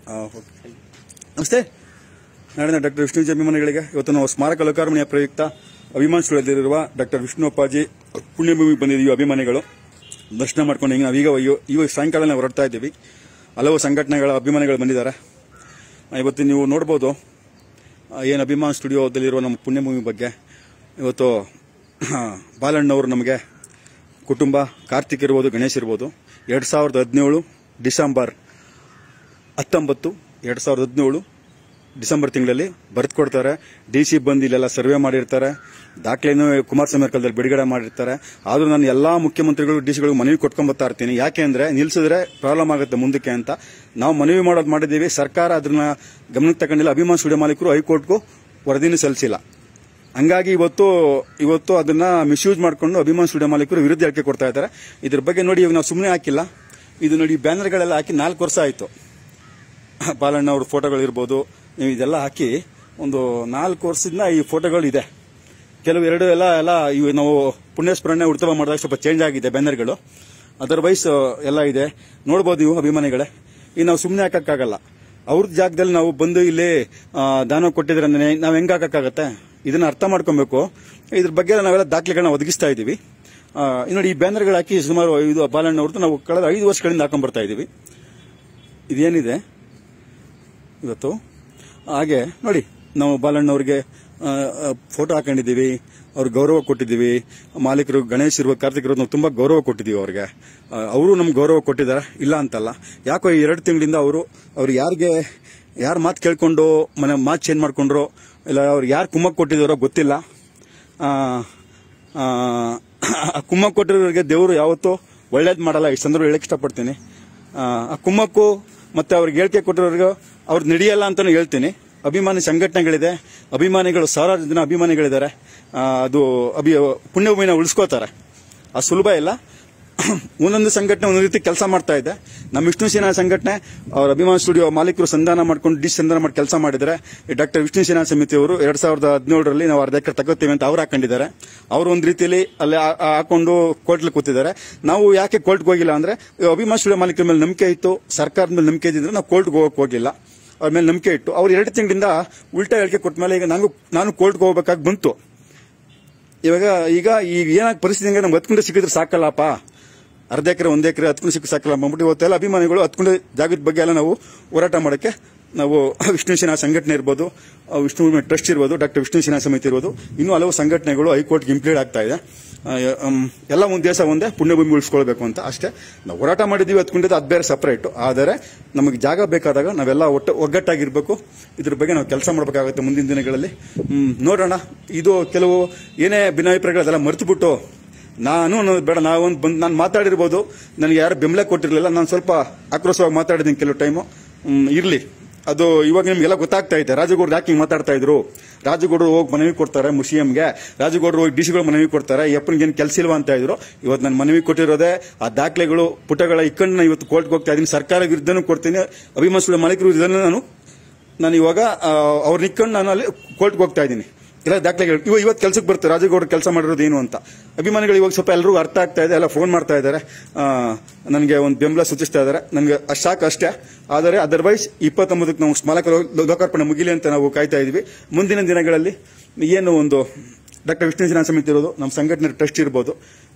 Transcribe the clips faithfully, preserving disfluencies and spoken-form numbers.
ನಮಸ್ತೆ. ನಾಡಿನ ಡಾಕ್ಟರ್ ವಿಷ್ಣು ಅಭಿಮಾನಿಗಳಿಗೆ ಇವತ್ತು ನಾವು ಸ್ಮಾರಕ ಲೋಕಾರ್ಪಣೆಯ ಪ್ರಯುಕ್ತ ಅಭಿಮಾನ ಸ್ಟುಡಿಯೋದಲ್ಲಿರುವ ಡಾಕ್ಟರ್ ವಿಷ್ಣು ಅಪ್ಪಾಜಿ ಪುಣ್ಯಭೂಮಿಗೆ ಬಂದಿದ್ದೀವಿ. ಅಭಿಮಾನಿಗಳು ದರ್ಶನ ಮಾಡ್ಕೊಂಡು ಈಗ ನಾವೀಗ ಇವಾಗ ಸಾಯಂಕಾಲ ನಾವು ಹೊರಡ್ತಾ ಇದ್ದೀವಿ. ಹಲವು ಸಂಘಟನೆಗಳ ಅಭಿಮಾನಿಗಳು ಬಂದಿದ್ದಾರೆ. ಇವತ್ತು ನೀವು ನೋಡ್ಬೋದು ಏನು ಅಭಿಮಾನ ಸ್ಟುಡಿಯೋದಲ್ಲಿರುವ ನಮ್ಮ ಪುಣ್ಯಭೂಮಿ ಬಗ್ಗೆ. ಇವತ್ತು ಬಾಲಣ್ಣವರು ನಮಗೆ ಕುಟುಂಬ, ಕಾರ್ತಿಕ್ ಇರ್ಬೋದು, ಗಣೇಶ್ ಇರ್ಬೋದು, ಎರಡು ಸಾವಿರದ ಹದಿನೇಳು ಡಿಸೆಂಬರ್ ಹತ್ತೊಂಬತ್ತು ಎರಡು ಸಾವಿರದ ಹದಿನೇಳು ಡಿಸೆಂಬರ್ ತಿಂಗಳಲ್ಲಿ ಬರೆದು ಕೊಡ್ತಾರೆ. ಡಿ ಸಿ ಬಂದು ಇಲ್ಲೆಲ್ಲ ಸರ್ವೆ ಮಾಡಿರ್ತಾರೆ. ದಾಖಲೆಯನ್ನು ಕುಮಾರಸ್ವಾಮಿ ಕಾಲದಲ್ಲಿ ಬಿಡುಗಡೆ ಮಾಡಿರ್ತಾರೆ. ಆದರೂ ನಾನು ಎಲ್ಲಾ ಮುಖ್ಯಮಂತ್ರಿಗಳು, ಡಿ ಸಿಗಳು ಮನವಿ ಕೊಟ್ಕೊಂಡ್ ಬರ್ತಾ ಇರ್ತೀನಿ. ಯಾಕೆ ಅಂದ್ರೆ ನಿಲ್ಸಿದ್ರೆ ಪ್ರಾಬ್ಲಮ್ ಆಗುತ್ತೆ ಮುಂದಕ್ಕೆ ಅಂತ ನಾವು ಮನವಿ ಮಾಡೋದು ಮಾಡಿದ್ದೀವಿ. ಸರ್ಕಾರ ಅದನ್ನ ಗಮನಕ್ಕೆ ತಗೊಂಡಿಲ್ಲ. ಅಭಿಮಾನ ಸ್ಟುಡಿಯೋ ಮಾಲೀಕರು ಹೈಕೋರ್ಟ್ಗೂ ವರದಿನೂ ಸಲ್ಲಿಸಿಲ್ಲ. ಹಂಗಾಗಿ ಇವತ್ತು ಇವತ್ತು ಅದನ್ನ ಮಿಸ್ಯೂಸ್ ಮಾಡಿಕೊಂಡು ಅಭಿಮಾನ ಸ್ಟುಡಿಯೋ ಮಾಲೀಕರು ವಿರುದ್ಧ ಹೇಳಿಕೆ ಕೊಡ್ತಾ ಇದ್ದಾರೆ. ಇದ್ರ ಬಗ್ಗೆ ನೋಡಿ, ಇವಾಗ ನಾವು ಸುಮ್ಮನೆ ಹಾಕಿಲ್ಲ. ಇದು ನೋಡಿ, ಬ್ಯಾನರ್ಗಳೆಲ್ಲ ಹಾಕಿ ನಾಲ್ಕು ವರ್ಷ ಆಯಿತು. ಬಾಲಣ್ಣ ಅವ್ರ ಫೋಟೋಗಳು ಇರ್ಬೋದು, ನೀವು ಇದೆಲ್ಲ ಹಾಕಿ ಒಂದು ನಾಲ್ಕು ವರ್ಷದಿಂದ ಈ ಫೋಟೋಗಳು ಇದೆ. ಕೆಲವು ಎರಡು ಎಲ್ಲ ಎಲ್ಲ ಇವು ನಾವು ಪುಣ್ಯಸ್ಮರಣೆ ಉತ್ಸವ ಮಾಡಿದಾಗ ಸ್ವಲ್ಪ ಚೇಂಜ್ ಆಗಿದೆ ಬ್ಯಾನರ್ಗಳು. ಅದರ್ವೈಸ್ ಎಲ್ಲ ಇದೆ, ನೋಡ್ಬೋದು ನೀವು ಅಭಿಮಾನಿಗಳೇ. ಈಗ ನಾವು ಸುಮ್ಮನೆ ಹಾಕಕ್ಕಾಗಲ್ಲ. ಅವ್ರ ಜಾಗದಲ್ಲಿ ನಾವು ಬಂದು ಇಲ್ಲಿ ದಾನ ಕೊಟ್ಟಿದ್ರೆ ನಾವು ಹೆಂಗ್ ಹಾಕಕ್ಕಾಗತ್ತೆ? ಇದನ್ನ ಅರ್ಥ ಮಾಡ್ಕೊಬೇಕು. ಇದ್ರ ಬಗ್ಗೆ ನಾವೆಲ್ಲ ದಾಖಲೆಗಳನ್ನ ಒದಗಿಸ್ತಾ ಇದೀವಿ. ನೋಡಿ, ಈ ಬ್ಯಾನರ್ಗಳು ಹಾಕಿ ಸುಮಾರು ಇದು ಬಾಲಣ್ಣ ಅವ್ರದ್ದು ನಾವು ಕಳೆದ ಐದು ವರ್ಷಗಳಿಂದ ಹಾಕೊಂಡ್ ಬರ್ತಾ ಇದೀವಿ. ಇದೇನಿದೆ ಇವತ್ತು, ಹಾಗೆ ನೋಡಿ, ನಾವು ಬಾಲಣ್ಣವ್ರಿಗೆ ಫೋಟೋ ಹಾಕೊಂಡಿದ್ದೀವಿ, ಅವ್ರಿಗೆ ಗೌರವ ಕೊಟ್ಟಿದ್ದೀವಿ. ಮಾಲೀಕರು ಗಣೇಶ್ ಇರುವ, ಕಾರ್ತಿಕ್ ಇರೋದು ನಾವು ತುಂಬಾ ಗೌರವ ಕೊಟ್ಟಿದ್ದೀವಿ ಅವ್ರಿಗೆ. ಅವರು ನಮ್ಗೆ ಗೌರವ ಕೊಟ್ಟಿದ್ದಾರೆ, ಇಲ್ಲ ಅಂತಲ್ಲ. ಯಾಕೋ ಈ ಎರಡು ತಿಂಗಳಿಂದ ಅವರು ಅವ್ರು ಯಾರಿಗೆ ಯಾರು ಮಾತು ಕೇಳ್ಕೊಂಡು ಮನೆ ಮಾತು ಚೇಂಜ್ ಮಾಡ್ಕೊಂಡ್ರು, ಇಲ್ಲ ಅವ್ರು ಯಾರು ಕುಮ್ಮಕ್ ಕೊಟ್ಟಿದ್ದಾರೋ ಗೊತ್ತಿಲ್ಲ. ಕುಮ್ಮಕ್ ಕೊಟ್ಟಿರೋರಿಗೆ ದೇವರು ಯಾವತ್ತೂ ಒಳ್ಳೇದು ಮಾಡಲ್ಲ. ಈ ಸಂದರ್ಭ ಹೇಳಕ್ ಇಷ್ಟಪಡ್ತೀನಿ. ಆ ಕುಮ್ಮಕ್ಕು ಮತ್ತೆ ಅವ್ರಿಗೆ ಹೇಳಿಕೆ ಕೊಟ್ಟಿರೋರಿಗೆ ಅವ್ರದ್ದು ನಡೆಯಲ್ಲ ಅಂತಾನು ಹೇಳ್ತೀನಿ. ಅಭಿಮಾನಿ ಸಂಘಟನೆಗಳಿದೆ, ಅಭಿಮಾನಿಗಳು ಸಾವಿರಾರು ಜನ ಅಭಿಮಾನಿಗಳಿದ್ದಾರೆ. ಅದು ಅಭಿ ಪುಣ್ಯಭೂಮಿನ ಉಳಿಸ್ಕೋತಾರೆ. ಅದು ಸುಲಭ ಇಲ್ಲ. ಒಂದೊಂದು ಸಂಘಟನೆ ಒಂದೊಂದು ರೀತಿ ಕೆಲಸ ಮಾಡ್ತಾ ಇದೆ. ನಮ್ಮ ವಿಷ್ಣು ಸೇನಾ ಸಂಘಟನೆ ಅವ್ರ ಅಭಿಮಾನ ಸ್ಟುಡಿಯೋ ಮಾಲೀಕರು ಸಂಧಾನ ಮಾಡ್ಕೊಂಡು ಡಿ ಸಂಧಾನ ಮಾಡಿ ಕೆಲಸ ಮಾಡಿದರೆ, ಡಾಕ್ಟರ್ ವಿಷ್ಣು ಸೇನಾ ಸಮಿತಿಯವರು ಎರಡ್ ಸಾವಿರದ ಹದಿನೇಳರಲ್ಲಿ ನಾವು ಅರ್ಧ ಎಕರೆ ತಗೋತೀವಿ ಅಂತ ಅವ್ರು ಹಾಕೊಂಡಿದ್ದಾರೆ. ಅವರು ಒಂದು ರೀತಿಯಲ್ಲಿ ಅಲ್ಲಿ ಹಾಕೊಂಡು ಕೋರ್ಟ್ಲಿ ಕೂತಿದ್ದಾರೆ. ನಾವು ಯಾಕೆ ಕೋರ್ಟ್ಗೆ ಹೋಗಿಲ್ಲ ಅಂದ್ರೆ, ಅಭಿಮಾನ ಸ್ಟುಡಿಯೋ ಮಾಲೀಕರ ಮೇಲೆ ನಂಬಿಕೆ ಇತ್ತು, ಸರ್ಕಾರದ ಮೇಲೆ ನಂಬಿಕೆ ಇದ್ದಿದ್ರೆ ನಾವು ಕೋರ್ಟ್ಗೆ ಹೋಗಕ್ಕೆ ಹೋಗಿಲ್ಲ. ಅವ್ರ ಮೇಲೆ ನಂಬಿಕೆ ಇಟ್ಟು ಅವ್ರು ಎರಡು ತಿಂಗಳಿಂದ ಉಲ್ಟಾ ಹೇಳಿಕೆ ಕೊಟ್ಟ ಮೇಲೆ ಈಗ ನಾನು ನಾನು ಕೋರ್ಟ್ಗೆ ಹೋಗ್ಬೇಕಾಗಿ ಬಂತು. ಇವಾಗ ಈಗ ಈಗ ಏನಾಗ ಪರಿಸ್ಥಿತಿ ಹಂಗೆ ನಮ್ಗೆ ಹತ್ಕೊಂಡು ಸಿಕ್ಕಿದ್ರೆ ಸಾಕಲ್ಲಪ್ಪ, ಅರ್ಧ ಎಕರೆ ಒಂದ್ ಎಕರೆ ಹತ್ಕೊಂಡು ಸಿಕ್ಕ ಸಾಕಲ್ಲ ಅಂದ್ಬಿಟ್ಟು ಇವತ್ತೆಲ್ಲ ಅಭಿಮಾನಿಗಳು ಹತ್ಕೊಂಡು ಜಾಗದ ಬಗ್ಗೆ ಎಲ್ಲ ನಾವು ಹೋರಾಟ ಮಾಡೋಕ್ಕೆ ನಾವು ವಿಷ್ಣು ಸೇನಾ ಸಂಘಟನೆ ಇರ್ಬೋದು, ವಿಷ್ಣು ಟ್ರಸ್ಟ್ ಇರ್ಬೋದು, ಡಾಕ್ಟರ್ ವಿಷ್ಣು ಸೇನಾ ಸಮಿತಿ ಇರ್ಬೋದು, ಇನ್ನೂ ಹಲವು ಸಂಘಟನೆಗಳು ಹೈಕೋರ್ಟ್ಗೆ ಇಂಪ್ಲೀಡ್ ಆಗ್ತಾ ಇದೆ. ಎಲ್ಲ ಒಂದು ದೇಶ ಒಂದೇ, ಪುಣ್ಯಭೂಮಿ ಉಳಿಸ್ಕೊಳ್ಬೇಕು ಅಂತ ಅಷ್ಟೇ ನಾವು ಹೋರಾಟ ಮಾಡಿದ್ದೀವಿ. ಹತ್ಕೊಂಡಿದ್ದು ಅದು ಬೇರೆ ಸಪರೇಟ್. ಆದರೆ ನಮಗೆ ಜಾಗ ಬೇಕಾದಾಗ ನಾವೆಲ್ಲ ಒಟ್ಟು ಒಗ್ಗಟ್ಟಾಗಿರ್ಬೇಕು. ಇದ್ರ ಬಗ್ಗೆ ನಾವು ಕೆಲಸ ಮಾಡಬೇಕಾಗುತ್ತೆ ಮುಂದಿನ ದಿನಗಳಲ್ಲಿ. ನೋಡೋಣ. ಇದು ಕೆಲವು ಏನೇ ಭಿನ್ನಾಭಿಪ್ರಾಯಗಳು ಅದೆಲ್ಲ ಮರೆತುಬಿಟ್ಟು ನಾನು ಅನ್ನೋದು ಬೇಡ, ನಾವೊಂದು ಬಂದು ನಾನು ಮಾತಾಡಿರ್ಬೋದು, ನನಗೆ ಯಾರು ಬೆಂಬಲ ಕೊಟ್ಟಿರಲಿಲ್ಲ, ನಾನು ಸ್ವಲ್ಪ ಆಕ್ರೋಶವಾಗಿ ಮಾತಾಡಿದ್ದೀನಿ ಕೆಲವು ಟೈಮು. ಇರ್ಲಿ, ಅದು ಇವಾಗ ನಿಮ್ಗೆಲ್ಲ ಗೊತ್ತಾಗ್ತಾ ಇದೆ. ರಾಜಗೌಡರು ಯಾಕೆ ಹಿಂಗೆ ಮಾತಾಡ್ತಾ ಇದ್ರು? ರಾಜಗೌಡರು ಹೋಗಿ ಮನವಿ ಕೊಡ್ತಾರೆ ಮುಷಿಎಂಗೆ, ರಾಜಗೌಡರು ಹೋಗಿ ಡಿಸಿಗಳು ಮನವಿ ಕೊಡ್ತಾರೆ, ಯಪ್ಪನಿಗೆ ಏನು ಕೆಲಸ ಇಲ್ವಾ ಅಂತ ಇದ್ರು. ಇವತ್ತು ನಾನು ಮನವಿ ಕೊಟ್ಟಿರೋದೇ ಆ ದಾಖಲೆಗಳು ಪುಟಗಳ ಇಕ್ಕಂಡು ಇವತ್ತು ಕೋರ್ಟ್ಗೆ ಹೋಗ್ತಾ ಇದ್ದೀನಿ. ಸರ್ಕಾರ ವಿರುದ್ಧನೂ ಕೊಡ್ತೀನಿ, ಅಭಿಮಾನ ಸ್ಟುಡಿಯೋ ಮಾಲೀಕರ ವಿರುದ್ಧನೂ ನಾನು ನಾನು ಇವಾಗ ಅವ್ರನ್ನ ಇಕ್ಕೊಂಡು ನಾನು ಅಲ್ಲಿ ಕೋರ್ಟ್ಗೆ ಹೋಗ್ತಾ ಇದ್ದೀನಿ. ಎಲ್ಲ ದಾಖಲೆಗಳು ಇವಾಗ ಇವತ್ತು ಕೆಲಸಕ್ಕೆ ಬರ್ತಾರೆ. ರಾಜಗೌಡರು ಕೆಲಸ ಮಾಡಿರೋದು ಏನು ಅಂತ ಅಭಿಮಾನಿಗಳು ಇವಾಗ ಸ್ವಲ್ಪ ಎಲ್ಲರಿಗೂ ಅರ್ಥ ಆಗ್ತಾ ಇದೆ. ಎಲ್ಲ ಫೋನ್ ಮಾಡ್ತಾ ಇದ್ದಾರೆ, ನನಗೆ ಒಂದು ಬೆಂಬಲ ಸೂಚಿಸ್ತಾ ಇದ್ದಾರೆ. ನನಗೆ ಅಷ್ಟು ಸಾಕು ಅಷ್ಟೇ. ಆದರೆ ಅದರ್ವೈಸ್ ಇಪ್ಪತ್ತೊಂಬತ್ತಕ್ಕೆ ನಾವು ಸ್ಮಾರಕ ಲೋಕಾರ್ಪಣೆ ಮುಗಿಲಿ ಅಂತ ನಾವು ಕಾಯ್ತಾ ಇದೀವಿ. ಮುಂದಿನ ದಿನಗಳಲ್ಲಿ ಏನು ಒಂದು ಡಾಕ್ಟರ್ ವಿಷ್ಣು ಸೇನಾ ಸಮಿತಿ ಇರೋದು, ನಮ್ಮ ಸಂಘಟನೆ ಟ್ರಸ್ಟ್ ಇರ್ಬೋದು,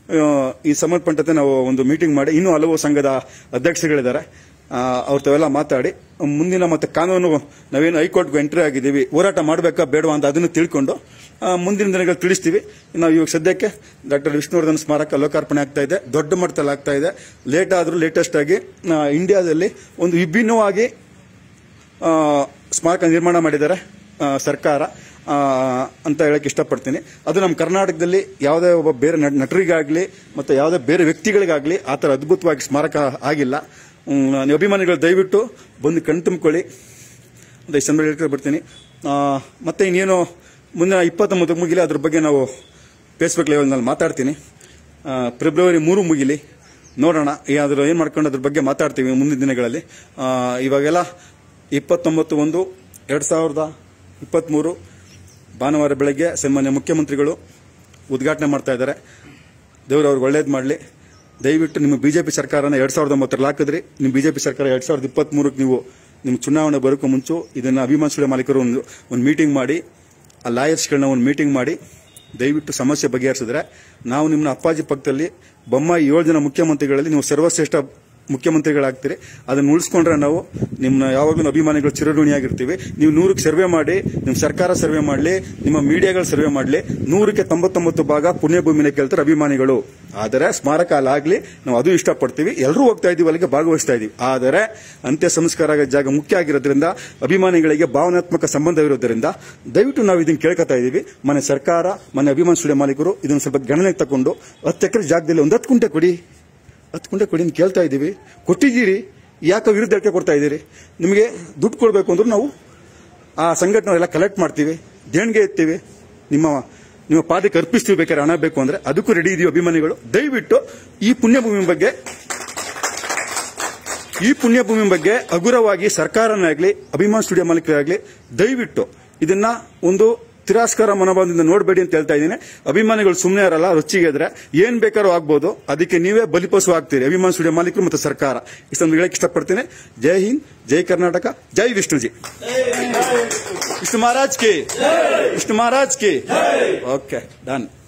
ಈ ಸಂಬಂಧಪಟ್ಟಂತೆ ನಾವು ಒಂದು ಮೀಟಿಂಗ್ ಮಾಡಿ ಇನ್ನೂ ಹಲವು ಸಂಘದ ಅಧ್ಯಕ್ಷಗಳಿದ್ದಾರೆ, ಅವ್ರ ತಾವೆಲ್ಲ ಮಾತಾಡಿ ಮುಂದಿನ ಮತ್ತೆ ಕಾನೂನು ನಾವೇನು ಹೈಕೋರ್ಟ್ಗೆ ಎಂಟ್ರಿ ಆಗಿದ್ದೀವಿ, ಹೋರಾಟ ಮಾಡಬೇಕಾ ಬೇಡವಾ ಅಂತ ಅದನ್ನು ತಿಳ್ಕೊಂಡು ಮುಂದಿನ ದಿನಗಳು ತಿಳಿಸ್ತೀವಿ. ನಾವು ಇವಾಗ ಸದ್ಯಕ್ಕೆ ಡಾಕ್ಟರ್ ವಿಷ್ಣುವರ್ಧನ್ ಸ್ಮಾರಕ ಲೋಕಾರ್ಪಣೆ ಆಗ್ತಾ ಇದೆ, ದೊಡ್ಡ ಮಟ್ಟದಲ್ಲಿ ಆಗ್ತಾ ಇದೆ. ಲೇಟ್ ಆದರೂ ಲೇಟೆಸ್ಟ್ ಆಗಿ ಇಂಡಿಯಾದಲ್ಲಿ ಒಂದು ವಿಭಿನ್ನವಾಗಿ ಸ್ಮಾರಕ ನಿರ್ಮಾಣ ಮಾಡಿದ್ದಾರೆ ಸರ್ಕಾರ ಅಂತ ಹೇಳಕ್ ಇಷ್ಟಪಡ್ತೀನಿ. ಅದು ನಮ್ಮ ಕರ್ನಾಟಕದಲ್ಲಿ ಯಾವುದೇ ಒಬ್ಬ ಬೇರೆ ನಟರಿಗಾಗ್ಲಿ ಮತ್ತೆ ಯಾವುದೇ ಬೇರೆ ವ್ಯಕ್ತಿಗಳಿಗಾಗ್ಲಿ ಆ ಥರ ಅದ್ಭುತವಾಗಿ ಸ್ಮಾರಕ ಆಗಿಲ್ಲ. ನೀವು ಅಭಿಮಾನಿಗಳು ದಯವಿಟ್ಟು ಬಂದು ಕಣ್ ತುಂಬಿಕೊಳ್ಳಿ ಅಂತ ಈ ಸಂದರ್ಭ ಹೇಳ್ಕೊಂಡು ಬರ್ತೀನಿ. ಮತ್ತೆ ಇನ್ನೇನು ಮುಂದಿನ ಇಪ್ಪತ್ತೊಂಬತ್ತು ಮುಗಿಲಿ, ಅದ್ರ ಬಗ್ಗೆ ನಾವು ಫೇಸ್ಬುಕ್ ಲೆವೆಲ್ನಲ್ಲಿ ಮಾತಾಡ್ತೀನಿ. ಫೆಬ್ರವರಿ ಮೂರು ಮುಗಿಲಿ, ನೋಡೋಣ ಯಾವ್ದಾದ್ರು ಏನು ಮಾಡ್ಕೊಂಡು ಅದ್ರ ಬಗ್ಗೆ ಮಾತಾಡ್ತೀವಿ ಮುಂದಿನ ದಿನಗಳಲ್ಲಿ. ಇವಾಗೆಲ್ಲ ಇಪ್ಪತ್ತೊಂಬತ್ತು ಒಂದು ಎರಡು ಸಾವಿರದ ಇಪ್ಪತ್ತ್ಮೂರು ಭಾನುವಾರ ಬೆಳಗ್ಗೆ ಸನ್ಮಾನ್ಯ ಮುಖ್ಯಮಂತ್ರಿಗಳು ಉದ್ಘಾಟನೆ ಮಾಡ್ತಾ ಇದ್ದಾರೆ. ದೇವರು ಅವ್ರಿಗೆ ಒಳ್ಳೇದು ಮಾಡಲಿ. ದಯವಿಟ್ಟು ನಿಮ್ಮ ಬಿಜೆಪಿ ಸರ್ಕಾರನ ಎರಡ್ ಸಾವಿರದ ಒಂಬತ್ತರಲ್ಲಿ ಹಾಕಿದ್ರಿ, ನಿಮ್ಮ ಬಿಜೆಪಿ ಸರ್ಕಾರ ಎರಡ್ ಸಾವಿರದ ಇಪ್ಪತ್ತ್ ಮೂರಕ್ಕೆ ನೀವು ನಿಮ್ ಚುನಾವಣೆ ಬರೋಕ್ಕೂ ಮುಂಚೆ ಇದನ್ನ ಅಭಿಮಾನ ಸ್ಟುಡಿಯೋ ಮಾಲೀಕರು ಒಂದು ಒಂದು ಮೀಟಿಂಗ್ ಮಾಡಿ, ಆ ಲಾಯರ್ಸ್ಗಳನ್ನ ಒಂದು ಮೀಟಿಂಗ್ ಮಾಡಿ ದಯವಿಟ್ಟು ಸಮಸ್ಯೆ ಬಗೆಹರಿಸಿದ್ರೆ ನಾವು ನಿಮ್ಮನ್ನ ಅಪ್ಪಾಜಿ ಪಕ್ಕದಲ್ಲಿ ಬೊಮ್ಮಾಯಿ ಏಳು ಜನ ಮುಖ್ಯಮಂತ್ರಿಗಳಲ್ಲಿ ನೀವು ಸರ್ವಶ್ರೇಷ್ಠ ಮುಖ್ಯಮಂತ್ರಿಗಳಾಗ್ತೀರಿ. ಅದನ್ನು ಉಳಿಸ್ಕೊಂಡ್ರೆ ನಾವು ನಿಮ್ಮನ್ನ ಯಾವಾಗಲೂ ಅಭಿಮಾನಿಗಳು ಚಿರಋಣಿಯಾಗಿರ್ತೀವಿ. ನೀವು ನೂರಕ್ಕೆ ಸರ್ವೆ ಮಾಡಿ, ನಿಮ್ಮ ಸರ್ಕಾರ ಸರ್ವೆ ಮಾಡಲಿ, ನಿಮ್ಮ ಮೀಡಿಯಾಗಳು ಸರ್ವೆ ಮಾಡಲಿ, ನೂರಕ್ಕೆ ತೊಂಬತ್ತೊಂಬತ್ತು ಭಾಗ ಪುಣ್ಯಭೂಮಿನ ಕೇಳ್ತಾರೆ ಅಭಿಮಾನಿಗಳು. ಆದರೆ ಸ್ಮಾರಕ ಅಲ್ಲಾಗ್ಲಿ, ನಾವು ಅದು ಇಷ್ಟಪಡ್ತೀವಿ, ಎಲ್ಲರೂ ಹೋಗ್ತಾ ಇದೀವಿ, ಅಲ್ಲಿಗೆ ಭಾಗವಹಿಸ್ತಾ ಇದೀವಿ. ಆದರೆ ಅಂತ್ಯ ಸಂಸ್ಕಾರ ಆಗೋ ಜಾಗ ಮುಖ್ಯ ಆಗಿರೋದ್ರಿಂದ, ಅಭಿಮಾನಿಗಳಿಗೆ ಭಾವನಾತ್ಮಕ ಸಂಬಂಧವಿರೋದ್ರಿಂದ ದಯವಿಟ್ಟು ನಾವು ಇದನ್ನು ಕೇಳ್ಕೊತಾ ಇದೀವಿ. ಮನೆ ಸರ್ಕಾರ, ಮನೆ ಅಭಿಮಾನ ಸ್ಟುಡಿಯೋ ಮಾಲೀಕರು ಇದನ್ನು ಸ್ವಲ್ಪ ಗಣನೆಗೆ ತಗೊಂಡು ಹತ್ತು ಎಕರೆ ಜಾಗದಲ್ಲಿ ಒಂದು ಹತ್ತು ಕುಂಟೆ ಕೊಡಿ, ಹತ್ತು ಕುಂಟೆ ಕೊಡಿ ಅಂತ ಕೇಳ್ತಾ ಇದ್ದೀವಿ. ಕೊಟ್ಟಿದ್ದೀರಿ, ಯಾಕೆ ವಿರುದ್ಧ ಹೇಳಿಕೆ ಕೊಡ್ತಾ ಇದ್ದೀರಿ? ನಿಮಗೆ ದುಡ್ಡು ಕೊಡಬೇಕು ಅಂದ್ರೆ ನಾವು ಆ ಸಂಘಟನೆಲ್ಲ ಕಲೆಕ್ಟ್ ಮಾಡ್ತೀವಿ, ದೇಣಿಗೆ ಎತ್ತೀವಿ, ನಿಮ್ಮ ನಿಮ್ಮ ಪಾದಕ್ಕೆ ಅರ್ಪಿಸ್ತೀವಿ. ಬೇಕಾದ್ರೆ ಹಣ ಬೇಕು ಅಂದ್ರೆ ಅದಕ್ಕೂ ರೆಡಿ ಇದೀವಿ ಅಭಿಮಾನಿಗಳು. ದಯವಿಟ್ಟು ಈ ಪುಣ್ಯಭೂಮಿ ಬಗ್ಗೆ ಈ ಪುಣ್ಯಭೂಮಿ ಬಗ್ಗೆ ಹಗುರವಾಗಿ ಸರ್ಕಾರನೇ ಆಗಲಿ, ಅಭಿಮಾನ ಸ್ಟುಡಿಯೋ ಮಾಲೀಕರಾಗಲಿ ದಯವಿಟ್ಟು ಇದನ್ನ ಒಂದು ತಿರಸ್ಕಾರ ಮನೋಭಾವದಿಂದ ನೋಡಬೇಡಿ ಅಂತ ಹೇಳ್ತಾ ಇದ್ದೀನಿ. ಅಭಿಮಾನಿಗಳು ಸುಮ್ಮನೆ ಇರಲ್ಲ, ರುಚಿಗೆ ಇದ್ರೆ ಏನ್ ಬೇಕಾದ್ರೂ ಆಗ್ಬೋದು. ಅದಕ್ಕೆ ನೀವೇ ಬಲಿಪಶು ಆಗ್ತೀರಿ, ಅಭಿಮಾನ ಸ್ಟುಡಿಯೋ ಮಾಲೀಕರು ಮತ್ತು ಸರ್ಕಾರ. ಇಷ್ಟೊಂದು ಹೇಳಕ್ಕೆ ಇಷ್ಟಪಡ್ತೀನಿ. ಜೈ ಹಿಂದ್, ಜೈ ಕರ್ನಾಟಕ, ಜೈ ವಿಷ್ಣುಜಿ. ವಿಷ್ಣು ಮಹಾರಾಜ್ ಕಿ, ವಿಷ್ಣು ಮಹಾರಾಜ್ ಕಿ. Okay, done.